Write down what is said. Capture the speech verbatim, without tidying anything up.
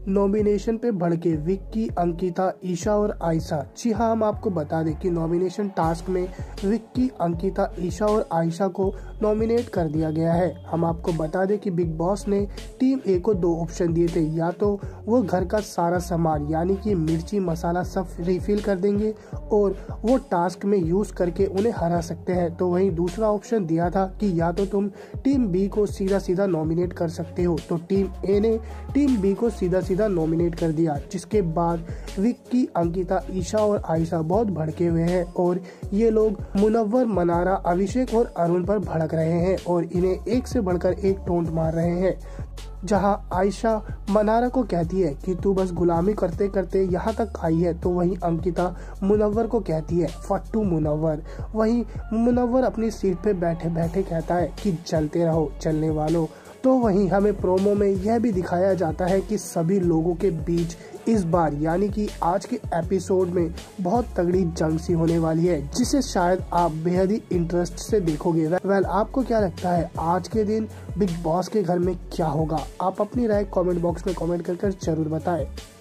Nomination पे भड़के विक्की, अंकिता, ईशा और आयशा। जी हाँ, हम आपको बता दें कि नॉमिनेशन टास्क में विक्की, अंकिता, ईशा और आयशा को नॉमिनेट कर दिया गया है। हम आपको बता दें कि बिग बॉस ने टीम ए को दो ऑप्शन दिए थे, या तो वो घर का सारा सामान यानी कि मिर्ची मसाला सब रिफिल कर देंगे और वो टास्क में यूज करके उन्हें हरा सकते हैं। तो वहीं दूसरा ऑप्शन दिया था कि या तो तुम टीम बी को सीधा सीधा नॉमिनेट कर सकते हो। तो टीम ए ने टीम बी को सीधा सीधा नॉमिनेट कर दिया, जिसके बाद विक्की, अंकिता, ईशा और आयशा बहुत भड़के हुए हैं और ये लोग मुनव्वर, मनारा, अभिषेक और अरुण पर भड़क रहे हैं और इन्हें एक से बढ़कर एक टोंट मार रहे हैं। जहां आयशा मनारा को कहती है कि तू बस गुलामी करते करते यहाँ तक आई है, तो वहीं अंकिता मुनव्वर को कहती है फट्टू मुनव्वर। वहीं मुनव्वर अपनी सीट पे बैठे बैठे कहता है कि चलते रहो चलने वालों। तो वहीं हमें प्रोमो में यह भी दिखाया जाता है कि सभी लोगों के बीच इस बार यानी कि आज के एपिसोड में बहुत तगड़ी जंग सी होने वाली है, जिसे शायद आप बेहद ही इंटरेस्ट से देखोगे। वेल, आपको क्या लगता है आज के दिन बिग बॉस के घर में क्या होगा? आप अपनी राय कमेंट बॉक्स में कमेंट कर कर जरूर बताएं।